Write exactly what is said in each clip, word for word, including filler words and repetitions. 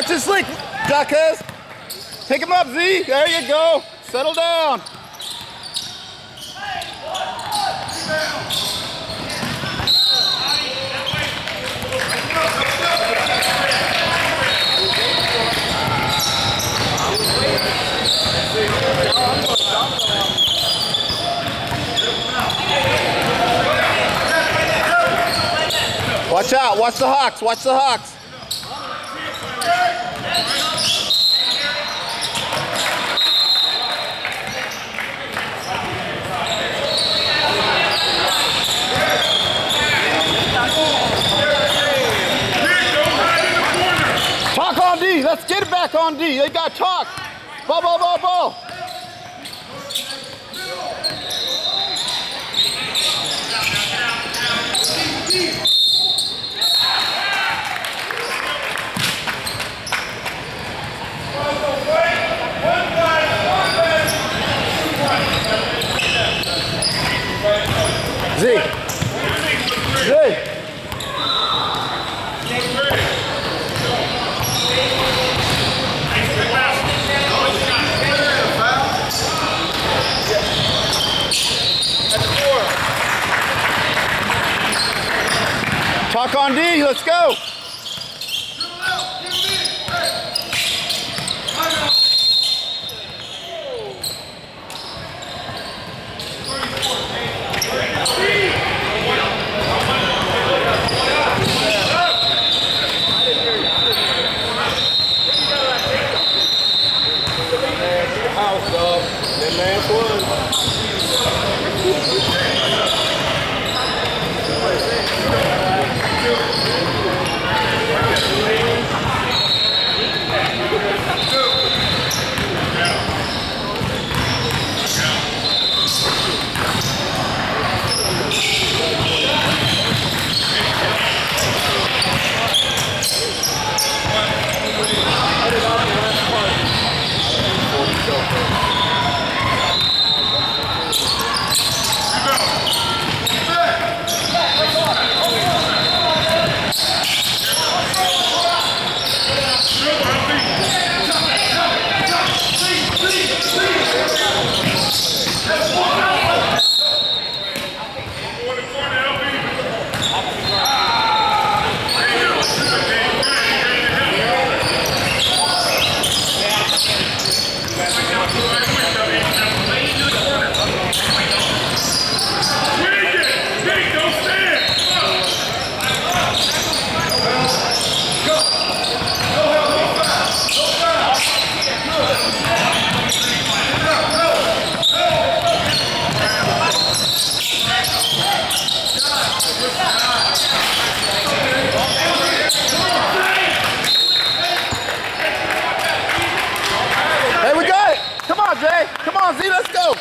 Watch his slick, Jacques. Pick him up, Z. There you go. Settle down. Watch out, watch the Hawks, watch the Hawks. Talk on D, let's get it back on D. They got talk. Ball, ball, ball, ball. Z. Z. Talk on D, let's go. Come on, Z, let's go.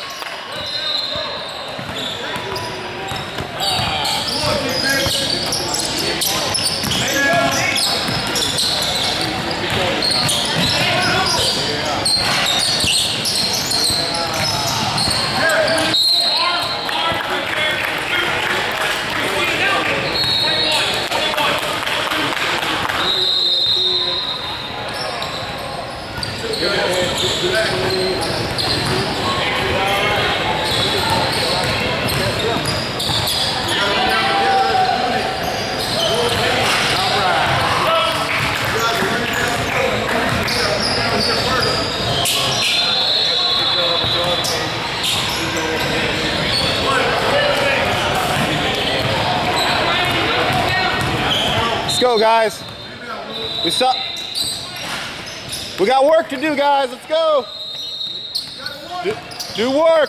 Let's go, guys. We saw. We got work to do, guys. Let's go. Do, do work.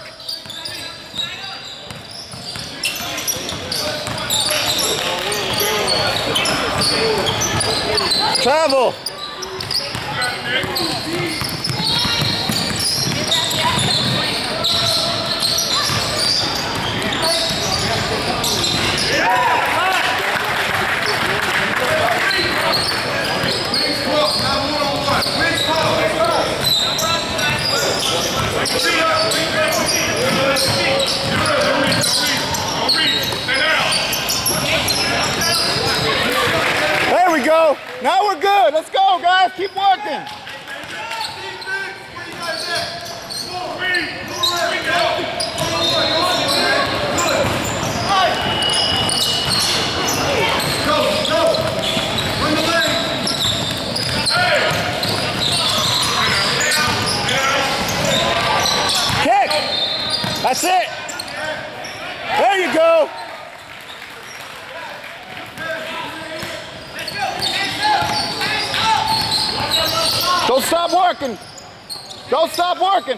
Travel. There we go. Now we're good. Let's go, guys. Keep working. Kick. That's it. There you go. Don't stop working. Don't stop working.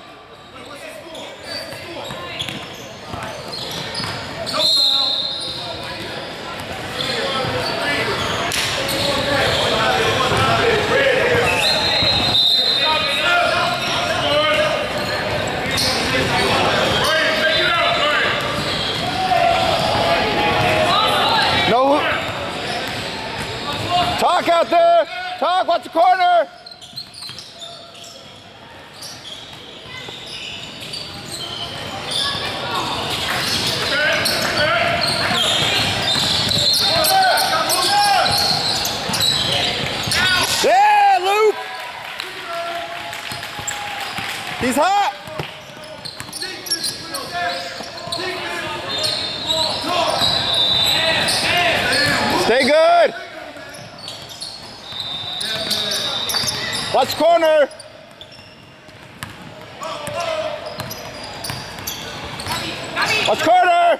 No. Talk out there. Talk. Watch the corner. Yeah, Luke! He's hot! Stay good! Watch corner! Watch corner!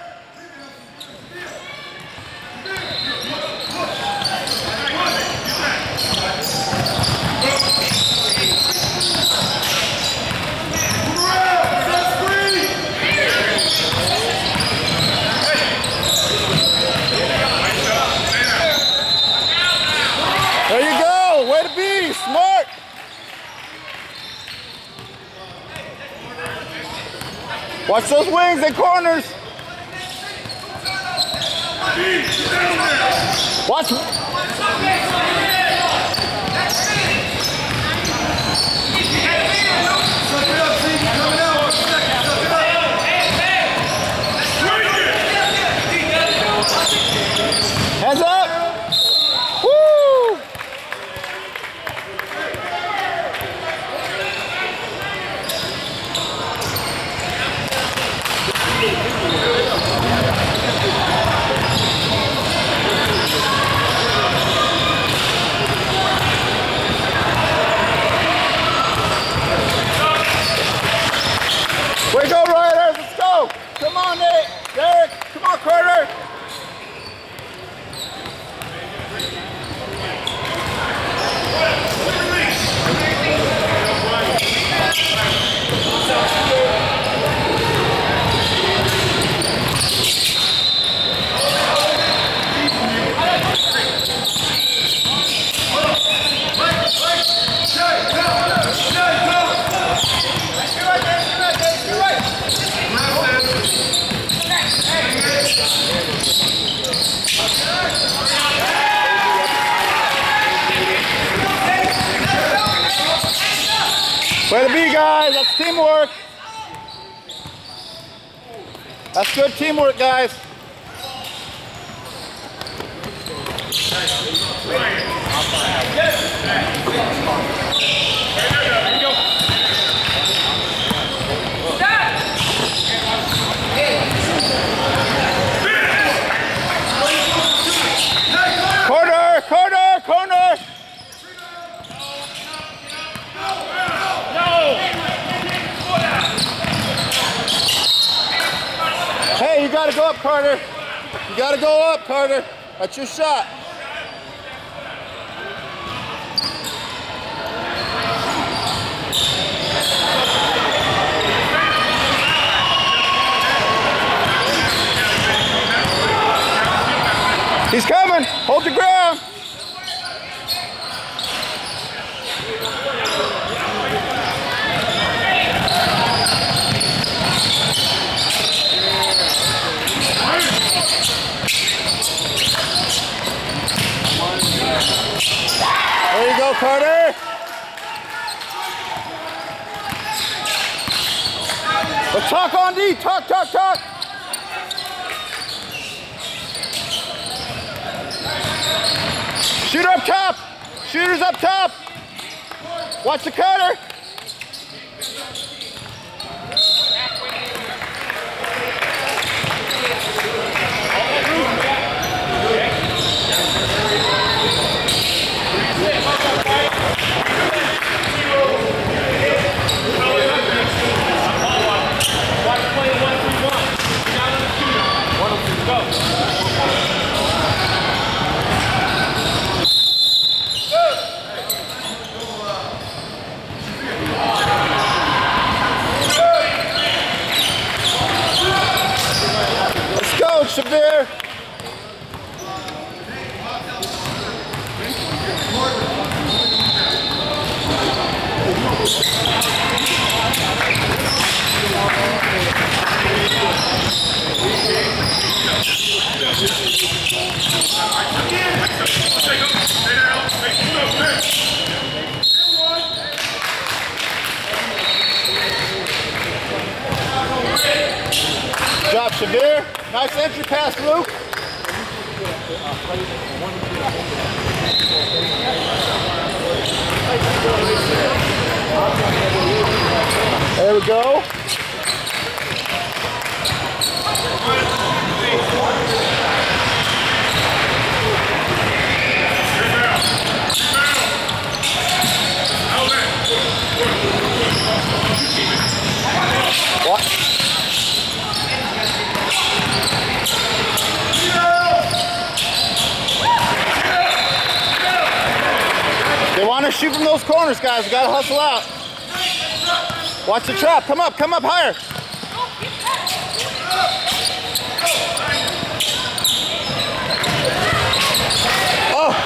There you go! Way to be! Smart! Watch those wings and corners! Watch! Hands up! Woo! Way to go, Riders! Let's go! Come on, Nate! Derek! Come on, Carter! Way to be, guys. That's teamwork. That's good teamwork, guys. Corner, corner, corner. Hey, you gotta go up, Carter. You gotta go up, Carter. That's your shot. He's coming. Hold your ground. There you go, Carter. Let's talk on D. Talk, talk, talk. Shoot up top. Shooters up top. Watch the cutter. Shabir. Drop Shabir. Nice entry pass, Luke. There we go. What? They want to shoot from those corners, guys. We gotta hustle out. Watch the trap. Come up, come up higher. Oh.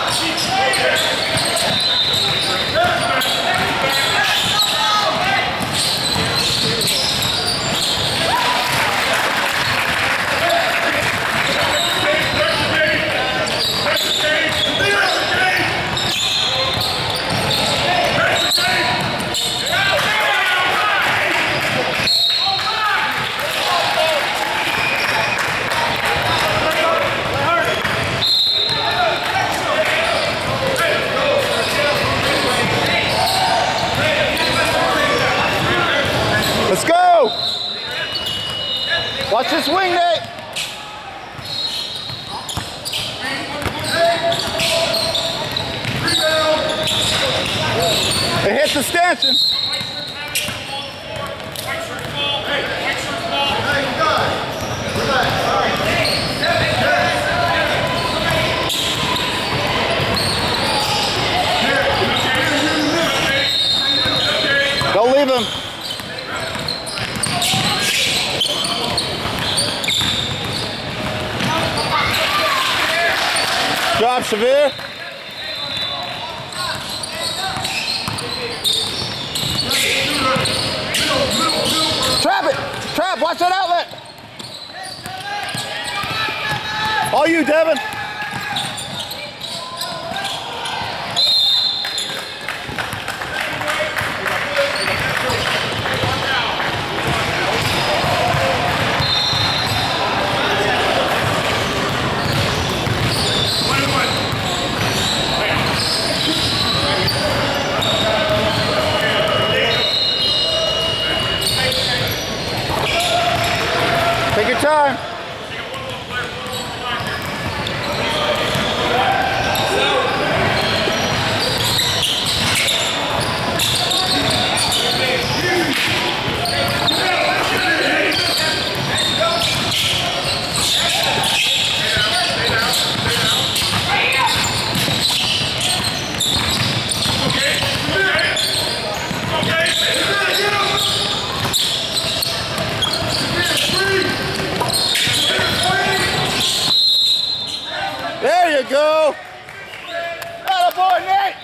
Let's go! Watch this wing, Nate! It hits the stanchion. Don't leave him. Drop, Shabir. Trap it! Trap! Watch that outlet! All you, Devin. Take your time. There you go. Attaboy, Nate.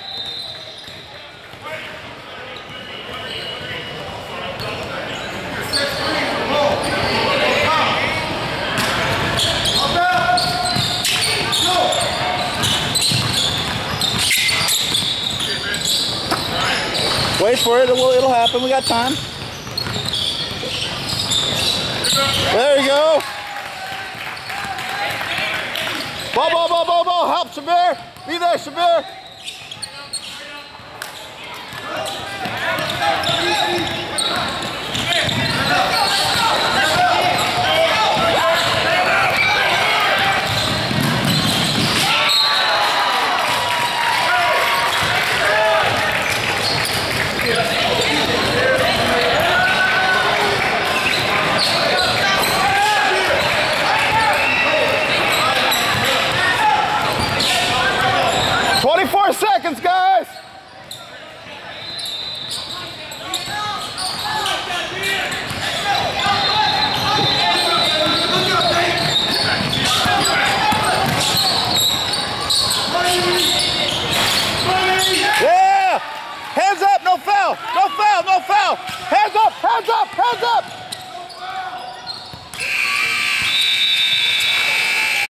Wait for it, it'll, it'll happen, we got time. There you go. Ball, ball, ball, ball, ball, help Shabir. Be there, Shabir. hands up!